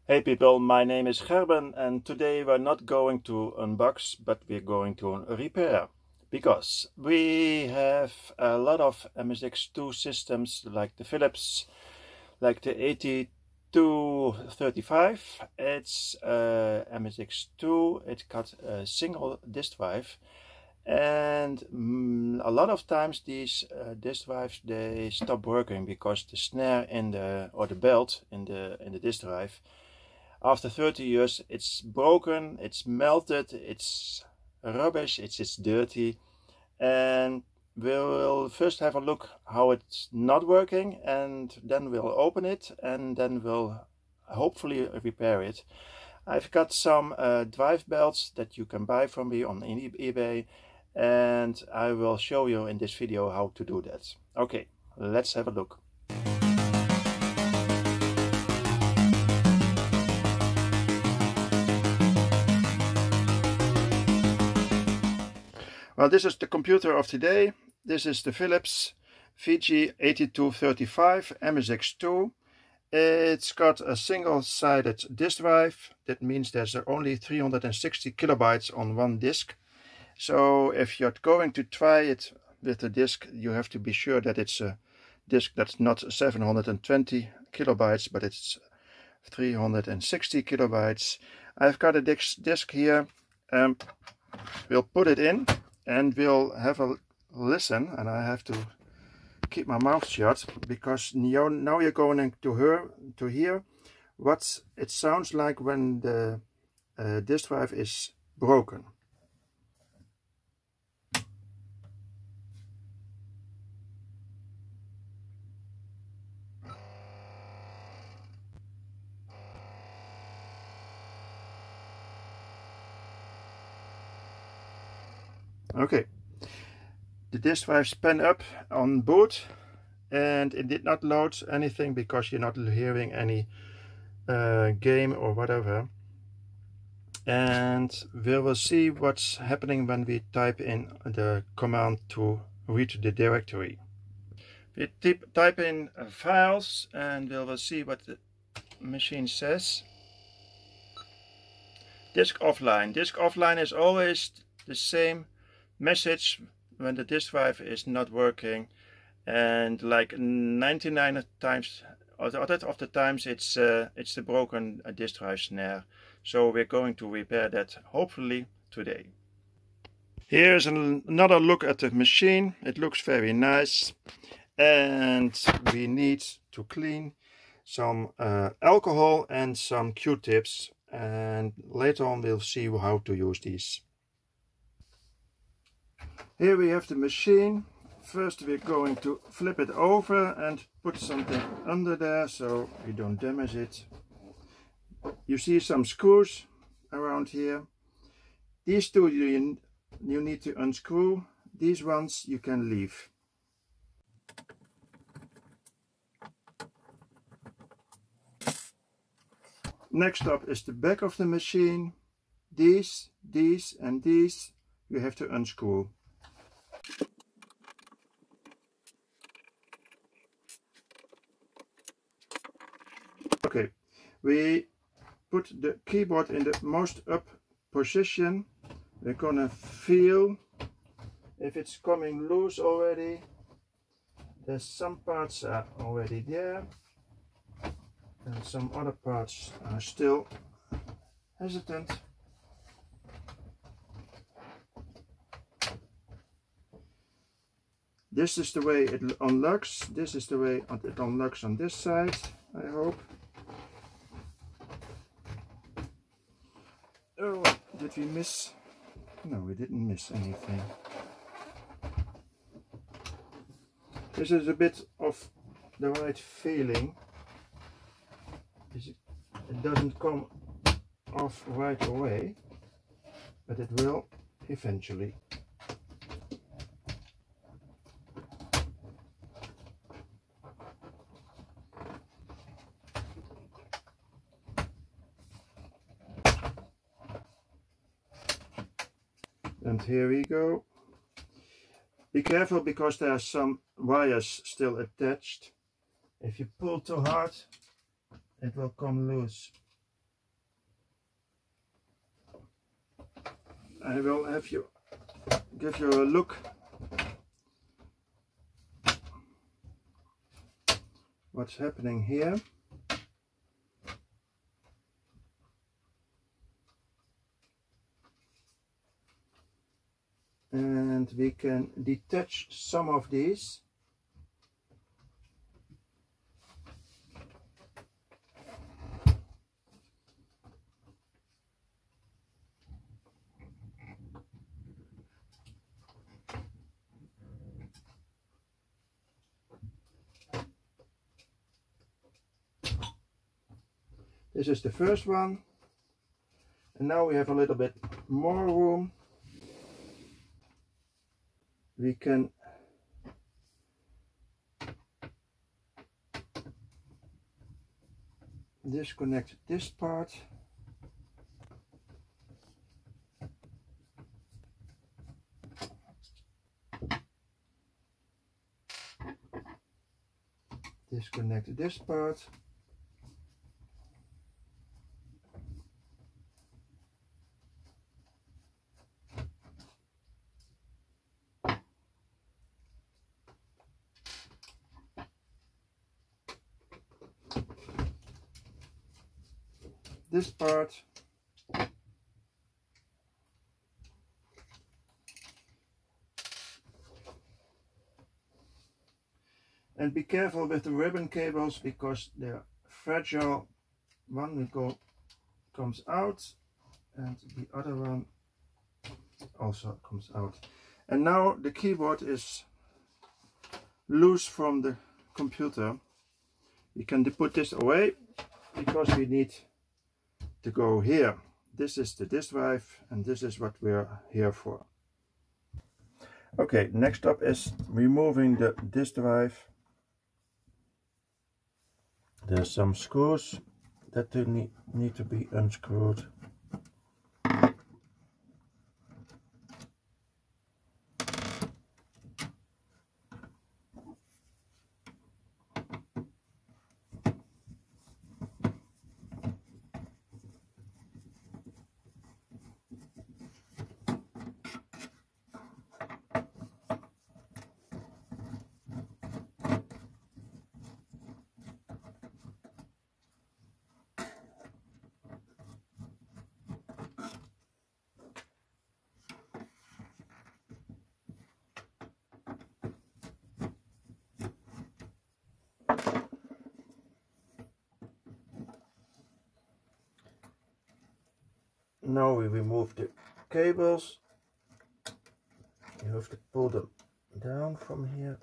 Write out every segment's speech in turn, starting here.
Hey people, my name is Gerben and today we're not going to unbox but we're going to repair because we have a lot of MSX2 systems like the Philips, like the 8235. It's MSX2, it got a single disk drive and a lot of times these disk drives they stop working because the snare in the belt in the disk drive, after 30 years, it's broken, it's melted, it's rubbish, it's dirty. And we'll first have a look how it's not working, and then we'll open it, and then we'll hopefully repair it. I've got some drive belts that you can buy from me on eBay, and I will show you in this video how to do that. Okay, let's have a look. Well, this is the computer of today. This is the Philips VG8235 MSX2. It's got a single-sided disk drive. That means there's only 360 kilobytes on one disk. So if you're going to try it with the disk, you have to be sure that it's a disk that's not 720 kilobytes, but it's 360 kilobytes. I've got a disk here. We'll put it in and we'll have a listen, and I have to keep my mouth shut because now you're going to hear what it sounds like when the disk drive is broken. Okay, the disk drive span up on boot and it did not load anything because you're not hearing any game or whatever. And we will see what's happening when we type in the command to read the directory. We type in files and we will see what the machine says. Disk offline. Disk offline is always the same message when the disk drive is not working, and like 99 times of the times it's the broken disk drive snare. So we're going to repair that hopefully today. Here's another look at the machine. It looks very nice, and we need to clean some alcohol and some Q-tips, and later on we'll see how to use these. Here we have the machine. First we're going to flip it over and put something under there so we don't damage it. You see some screws around here. These two you need to unscrew. These ones you can leave. Next up is the back of the machine. These and these you have to unscrew. Okay, we put the keyboard in the most up position. We're gonna feel if it's coming loose already. There's some parts are already there and some other parts are still hesitant. This is the way it unlocks. This is the way it unlocks on this side, I hope. Oh, did we miss? No, we didn't miss anything. This is a bit of the right feeling. It doesn't come off right away, but it will eventually. And here we go. Be careful because there are some wires still attached. If you pull too hard, it will come loose. I will give you a look what's happening here. And we can detach some of these. This is the first one, and now we have a little bit more room. We can disconnect this part. Disconnect this part. This part. And be careful with the ribbon cables because they're fragile. One comes out and the other one also comes out. And now the keyboard is loose from the computer. We can put this away because we need to go here. This is the disk drive and this is what we're here for. Okay, next up is removing the disk drive. There's some screws that need to be unscrewed. Now we remove the cables. You have to pull them down from here.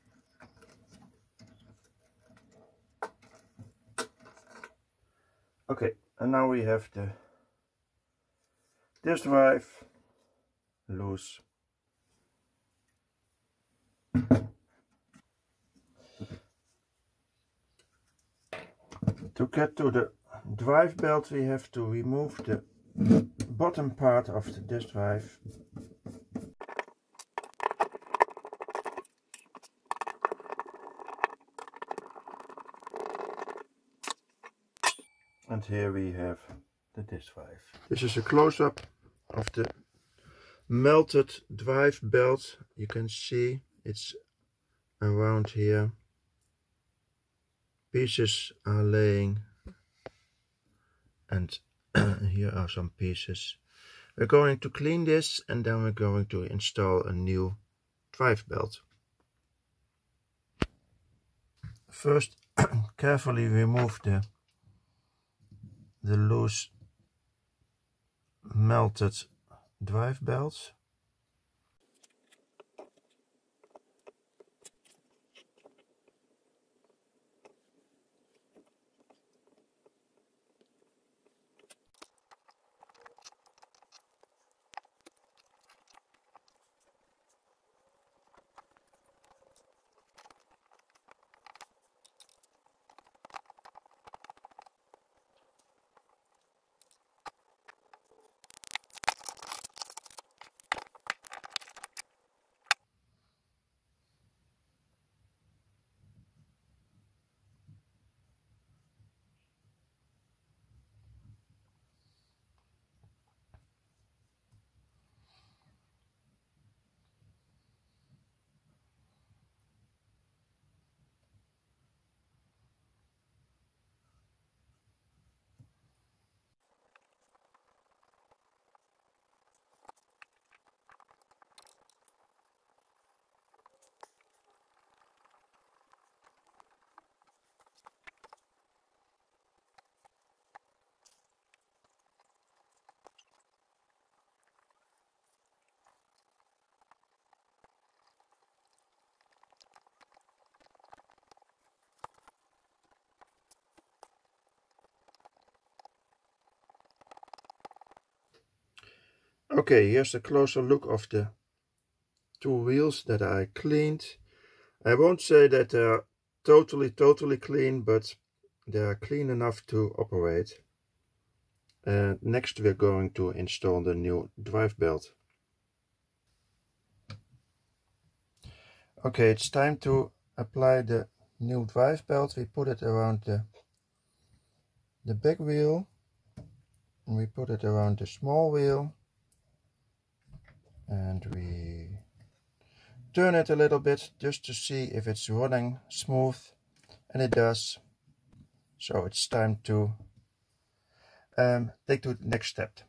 Okay, and now we have the disk drive loose. To get to the drive belt, we have to remove the bottom part of the disk drive. And here we have the disk drive. This is a close-up of the melted drive belt. You can see it's around here. Pieces are laying, and here are some pieces. We're going to clean this and then we're going to install a new drive belt. First, carefully remove the loose melted drive belts. Okay, here's a closer look of the two wheels that I cleaned. I won't say that they're totally clean, but they are clean enough to operate. And next we're going to install the new drive belt. Okay, it's time to apply the new drive belt. We put it around the big wheel, and we put it around the small wheel, and we turn it a little bit just to see if it's running smooth, and it does. So it's time to take to the next step.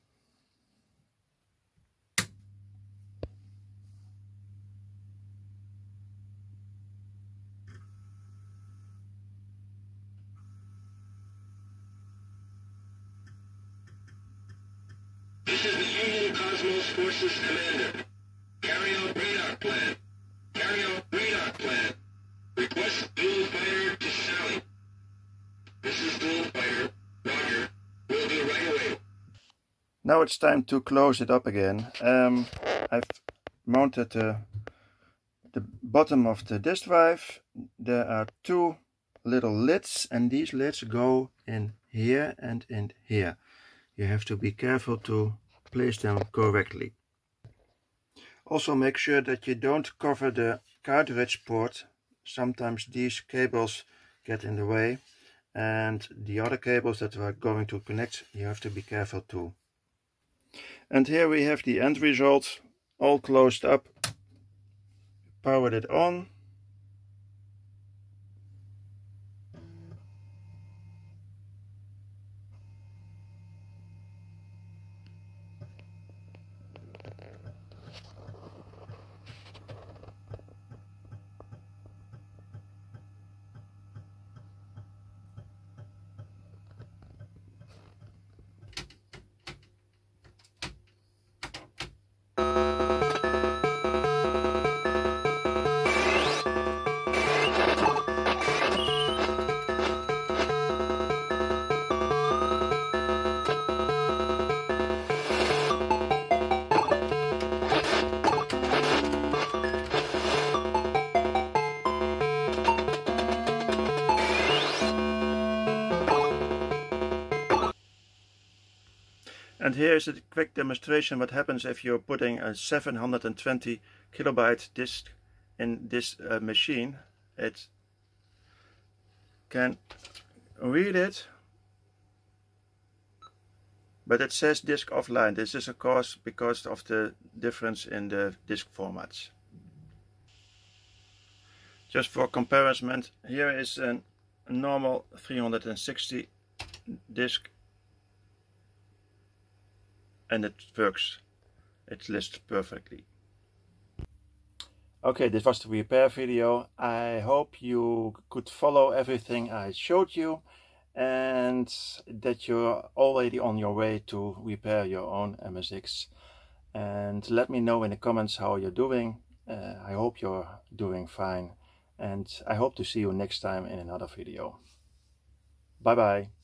This is the Union Cosmos Forces Commander. Carry out radar plan. Carry out radar plan. Request dual fighter to Sally. This is dual fighter. Roger. Will be right away. Now it's time to close it up again. I've mounted the bottom of the disk drive. There are two little lids, and these lids go in here and in here. You have to be careful to place them correctly. Also make sure that you don't cover the cartridge port. Sometimes these cables get in the way, and the other cables that are going to connect, you have to be careful too. And here we have the end result, all closed up. Powered it on. And here is a quick demonstration what happens if you're putting a 720 kilobyte disk in this machine. It can read it, but it says disk offline. This is of course because of the difference in the disk formats. Just for comparison, here is a normal 360 disk, and it works. It lists perfectly. Okay, this was the repair video. I hope you could follow everything I showed you, and that you're already on your way to repair your own MSX. And let me know in the comments how you're doing. I hope you're doing fine, and I hope to see you next time in another video. Bye bye.